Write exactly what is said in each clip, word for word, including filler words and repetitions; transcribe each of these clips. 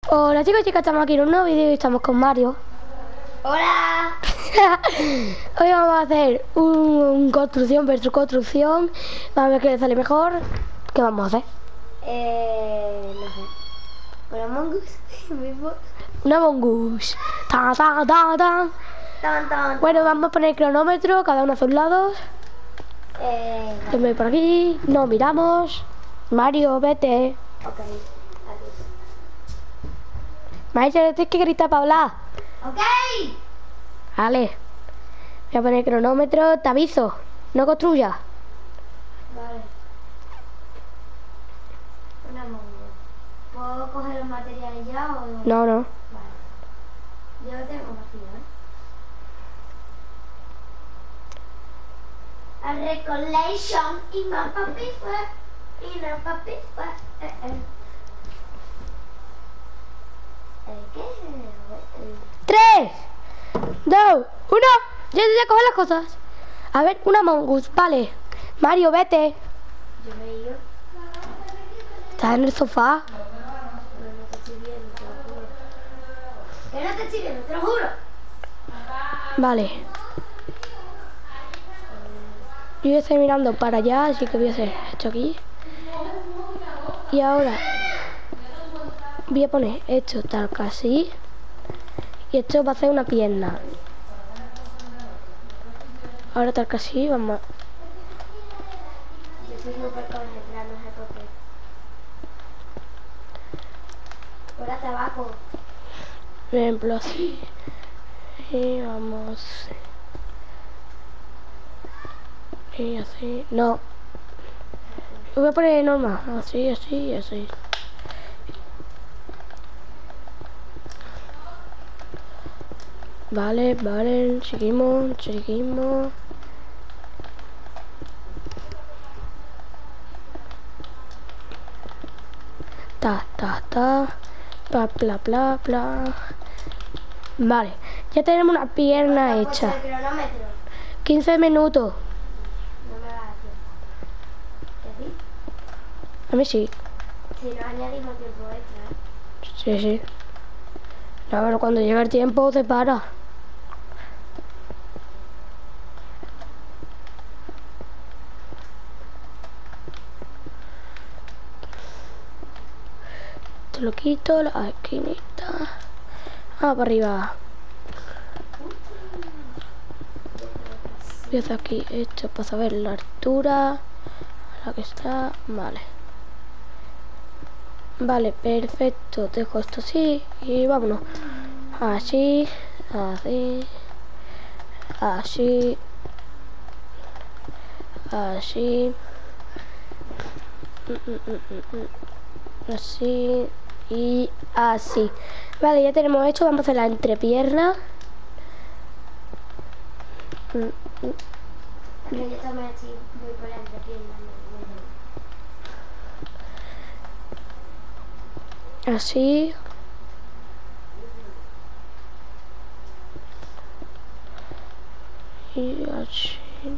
Hola chicos y chicas, estamos aquí en un nuevo vídeo y estamos con Mario. ¡Hola! Hoy vamos a hacer un construcción versus construcción. Vamos a ver qué le sale mejor. ¿Qué vamos a hacer? Eh... no sé. ¿Un Among Us? ¿Mismo? Un Among Us. Ta, ta, ta, ta. Tan, tan, Bueno, vamos a poner cronómetro, cada uno a sus lados. Eh... Yo me voy por aquí, nos miramos. Mario, vete. Ok. Aquí. Maestro, tienes que gritar para hablar. Ok. Vale. Voy a poner cronómetro, te aviso. No construyas. Vale. Un Among Us. ¿Puedo coger los materiales ya o no? No, no. Vale. Yo lo tengo vacío, ¿eh? A recollection in my puppy foot. In a puppy foot. Eh, eh. Eh, ¿Qué? Eh, Tres, dos, uno. Ya, ya, ya, coge las cosas. A ver, una Among Us, vale. Mario, vete. Yo me he ido. Estás en el sofá. No, no te estoy viendo, te lo juro. Que no te estoy viendo, te lo juro. Vale. Yo estoy mirando para allá, así que voy a hacer esto aquí. Y ahora voy a poner esto tal que así. Y esto va a ser una pierna. Ahora tal que así, vamos a... Yo soy súper concentrada, no sé por qué. Fuera tabaco. Por ejemplo así. Y vamos... Y así... No. Lo voy a poner normal. Así, así y así. Vale, vale. Seguimos, seguimos. Ta, ta, ta. Bla, bla, bla, bla. Vale. Ya tenemos una pierna ¿Has puesto hecha. el cronómetro? quince minutos. No me va a dar tiempo. ¿Que sí? A mí sí. Si no añadimos tiempo extra, ¿eh? Sí, sí. No, pero cuando llega el tiempo se para. Te lo quito, la esquinita. Ah, para arriba. Voy a hacer aquí esto para saber la altura a la que está. Vale. Vale, perfecto. Dejo esto así y vámonos. Así, así, así, así, así y así. Vale, ya tenemos esto. Vamos a hacer la entrepierna. Es que yo también así voy por la entrepierna. Así. Y así.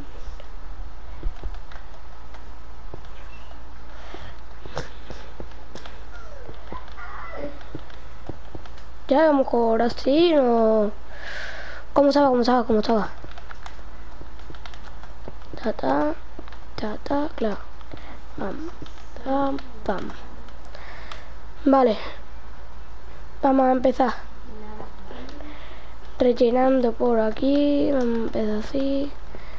Ya a lo mejor así, no. ¿Cómo estaba? ¿Cómo estaba? ¿Cómo estaba? Ta ta, ta ta, claro. Pam, pam, pam. Vale. Vamos a empezar. Rellenando por aquí. Vamos a empezar así.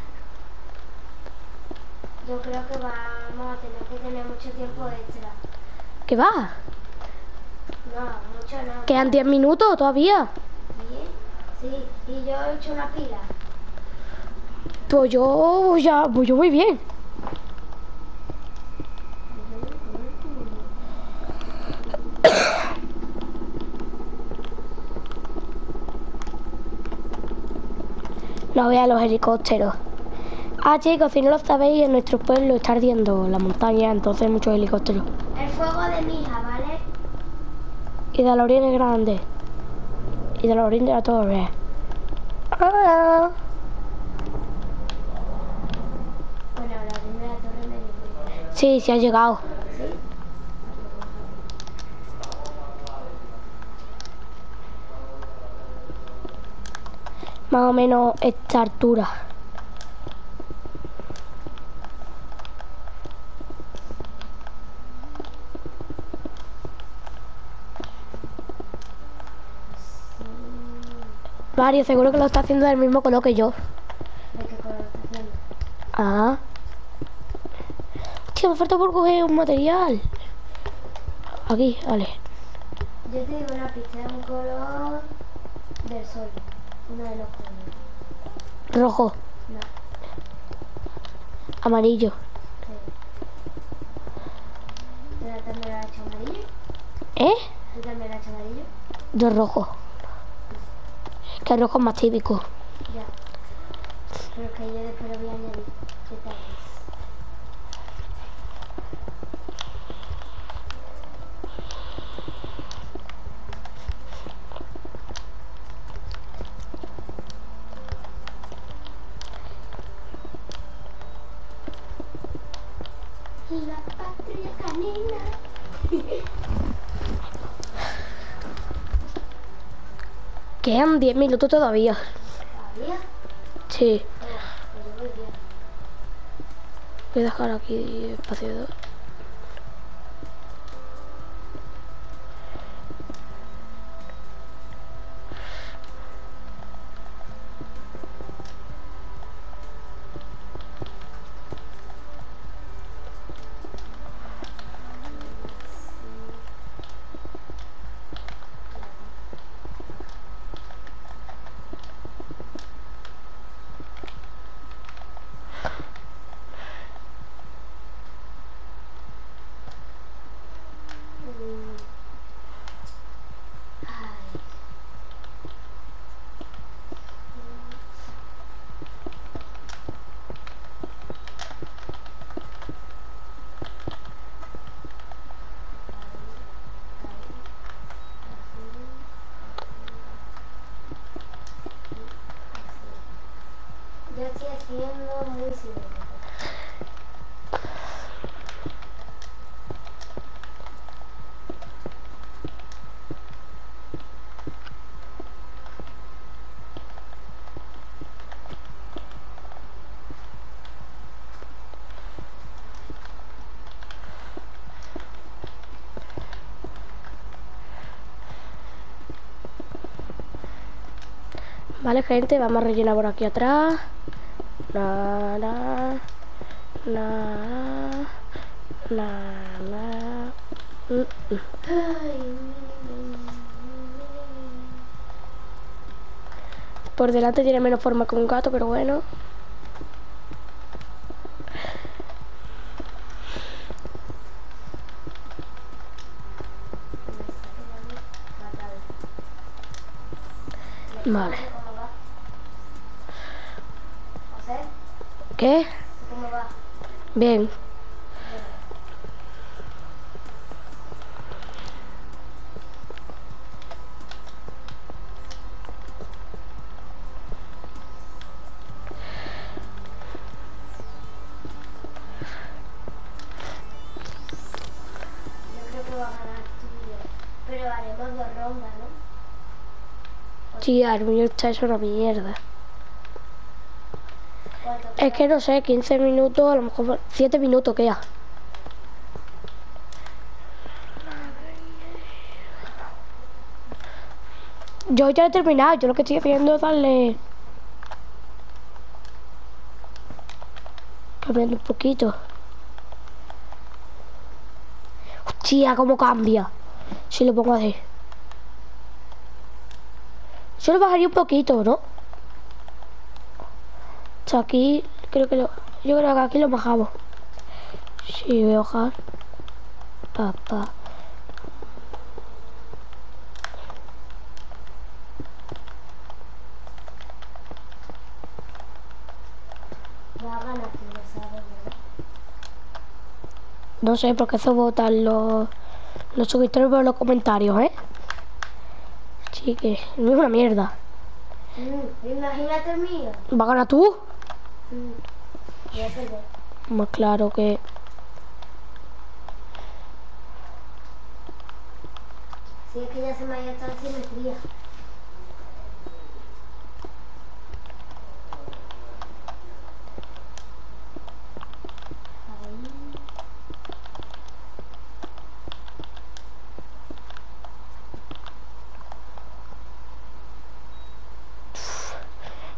Yo creo que vamos a tener que tener mucho tiempo extra. ¿Qué va? No, mucho no. Quedan diez minutos todavía. ¿Bien? Sí, y yo he hecho una pila. Pues yo ya, pues yo muy bien. No vean los helicópteros. Ah, chicos, si no lo sabéis, en nuestro pueblo está ardiendo la montaña, entonces hay muchos helicópteros. El fuego de mi hija, ¿vale? Y de la orilla grande. Y de la orilla de la torre. Ah. Bueno, la primera torre me dijo. Sí, sí ha llegado. ¿Sí? más o menos esta altura. Mario, seguro que lo está haciendo del mismo color que yo. ¿De qué color lo está haciendo? Ah. Hostia, me falta por coger un material. Aquí, vale. Yo te digo una pista, es un color del sol. Uno de los colores. Rojo, No, amarillo. sí. ¿Tú también lo has hecho amarillo? ¿Eh? ¿Tú también lo has hecho amarillo? Yo rojo. Es que el rojo es más típico. Ya. Pero es que yo después lo voy a añadir detalles. La patrulla canina. Quedan diez minutos todavía. ¿Todavía? Sí. Oh, pues yo voy bien. Voy a dejar aquí espacio de dos. Mm. Ay. Yo estoy haciendo muy simétrico. Vale, gente, vamos a rellenar por aquí atrás. La, la, la, la, la. Mm, mm. Ay. Por delante tiene menos forma que un gato, pero bueno. Vale. ¿Cómo va? ¿José? ¿Qué? ¿Cómo va? Bien. Yo creo que va a ganar tuyo. Pero haremos dos rondas, ¿no? Sí, el mío está hecho una mierda. ¿Cuánto Es queda? que no sé, quince minutos, a lo mejor siete minutos queda. Yo ya he terminado, yo lo que estoy haciendo es darle... Cambiando un poquito. Hostia, cómo cambia. Si lo pongo así. Solo bajaría un poquito, ¿no? O sea, aquí creo que lo... Yo creo que aquí lo bajamos. Sí, voy a bajar. Pa, pa. Va a ganar tú, lo sabes, ¿verdad? No sé, porque eso votan los, los suscriptores por los comentarios, ¿eh? Así que, no es una mierda. Mm, imagínate el mío. ¿Va a ganar tú? Mm, voy a perder. Más claro que... Si es que ya se me ha ido toda la simetría.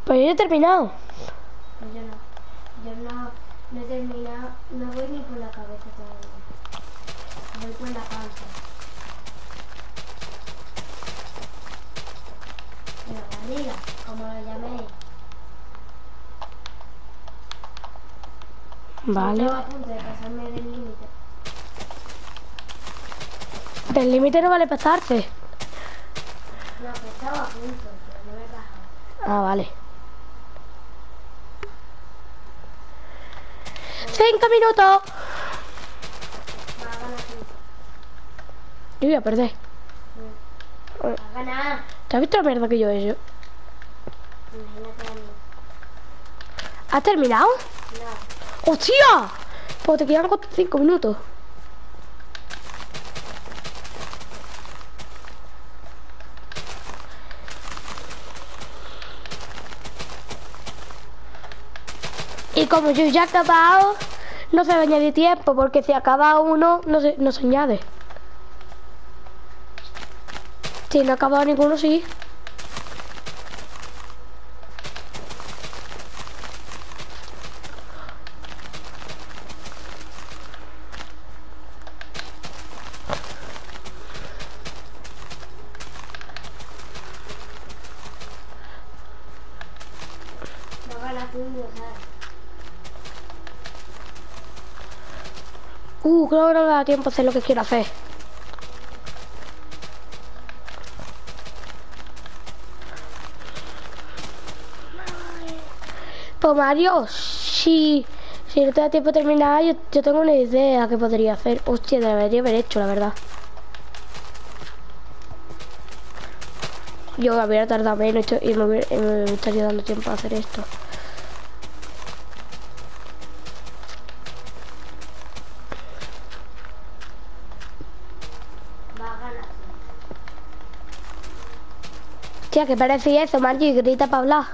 Pues yo he terminado. Pues yo no. Yo no, no he terminado. No voy ni por la cabeza todavía. Voy por la panza. La barriga, como lo llaméis. Vale. Estaba a punto de pasarme del límite. Del límite no vale pasarse. No, que estaba a punto, pero no me he bajado. Ah, vale. ¡Cinco minutos! Va a ganar tú. Yo voy a perder. Va a ganar. ¿Te has visto la mierda que yo he hecho? Imagínate a mí. ¿Has terminado? No. ¡Hostia! Pues te quedan cinco minutos. Y como yo ya he acabado, no se va a añadir tiempo, porque si acaba uno, no se, no se añade. Si no ha acabado ninguno, sí. Va a ganar tú, ¿sabes? Uh, creo que no me da tiempo a hacer lo que quiero hacer. Pues Mario, si, si no te da tiempo de terminar, yo, yo tengo una idea que podría hacer. Hostia, debería haber hecho, la verdad. Yo habría tardado menos y me, hubiera, y me estaría dando tiempo a hacer esto. Va a ganar tú. Tía, ¿qué parece eso, Mario? Y grita para hablar.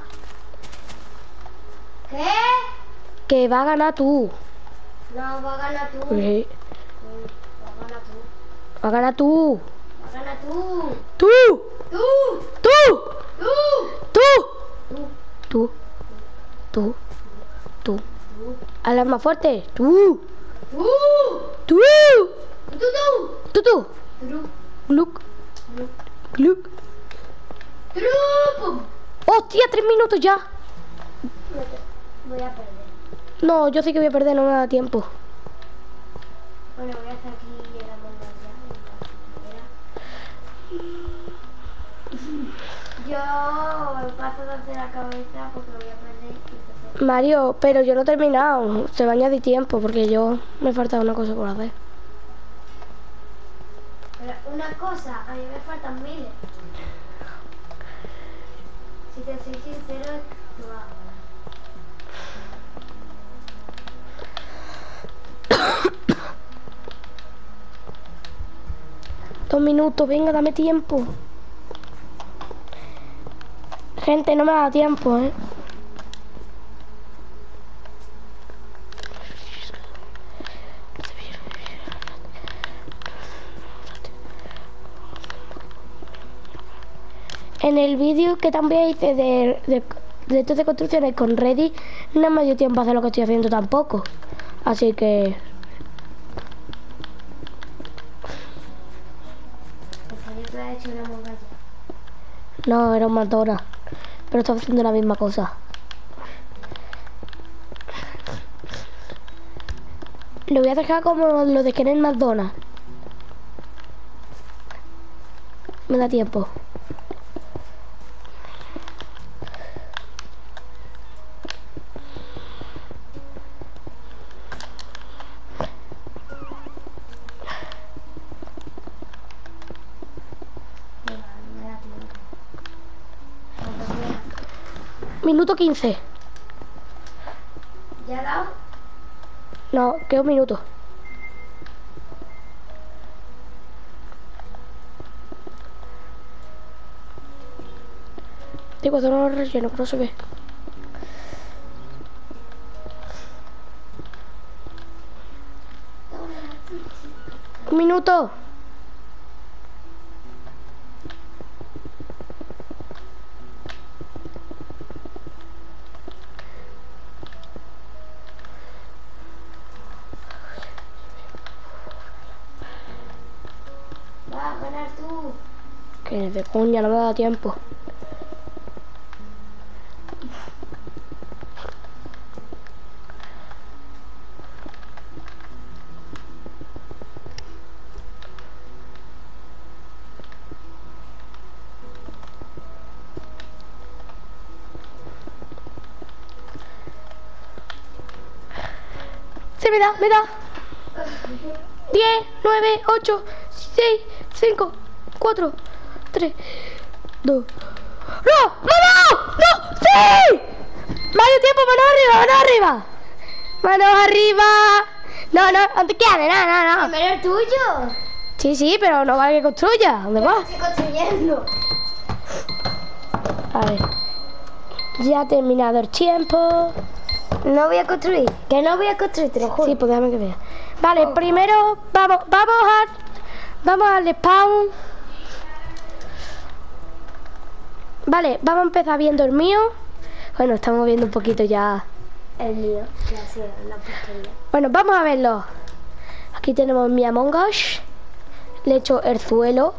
¿Qué? Que va a ganar tú. No, va a ganar tú. Sí. Sí, va a ganar tú. Va a ganar tú. Va a ganar tú. ¡Tú! Tú. ¡Tú! Tú. ¡Tú! Tú. Tú. Tú. Tú. Tú. Habla más fuerte. Tú. Tú. Tú. Tú. Tú. Tú, tú. Tú. Gluck. Tú. Gluck. Trupo. ¡Hostia! Tres minutos ya. Voy a perder. No, yo sí que voy a perder, no me da tiempo. Bueno, voy a hacer aquí la montaña. Yo paso de hacer la cabeza porque voy a perder. Entonces... Mario, pero yo no he terminado. Se va a añadir tiempo porque yo me falta una cosa por hacer. Pero una cosa, a mí me faltan miles. Si te soy sincero, tú vas a ganar. Dos minutos, venga, dame tiempo. Gente, no me da tiempo, ¿eh? En el vídeo que también hice de, de, de estos de construcciones con Ready, no me dio tiempo a hacer lo que estoy haciendo tampoco. Así que... Porque yo te he hecho una mongalla. No, era un McDonald's. Pero estaba haciendo la misma cosa. Lo voy a dejar como lo de que en el McDonald's. Me da tiempo. Venga, no me da tiempo. Cuando quiera. Minuto quince. ¿Ya ha dado? No, queda un minuto. Digo, no lo relleno, pero no se ve. Un minuto. Ni de coña, no me da tiempo. Sí, me da, me da. diez, nueve, ocho, seis, cinco, cuatro, tres, dos. ¡No! ¡Me ha dado! ¡No! ¡Sí! ¡Medio tiempo! ¡Manos arriba! ¡Manos arriba! ¡Manos arriba! No, no, no te quedes, no, no, no. ¿Primero el tuyo? Sí, sí, pero no vale que construya. ¿Dónde vas? Estoy construyendo. A ver. Ya ha terminado el tiempo. No voy a construir. Que no voy a construir, te lo juro. Sí, pues déjame que vea. Vale, primero vamos, vamos a... Vamos al spawn. Vale, vamos a empezar viendo el mío. Bueno, estamos viendo un poquito ya. El mío. Gracias, la porquería. Bueno, vamos a verlo. Aquí tenemos mi Among Us. Le he hecho el suelo.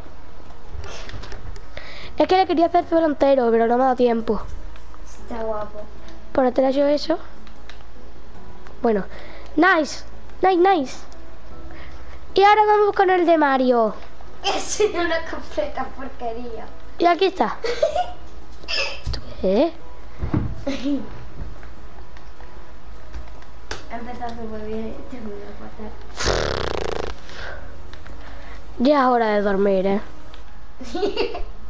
Es que le quería hacer el suelo entero, pero no me ha dado tiempo. Está guapo. ¿Por qué te he hecho eso? Bueno, nice, nice, nice. Y ahora vamos con el de Mario. Es una completa porquería. Y aquí está. ¿Esto qué es? Empezó súper bien y terminó fatal. Ya es hora de dormir, ¿eh?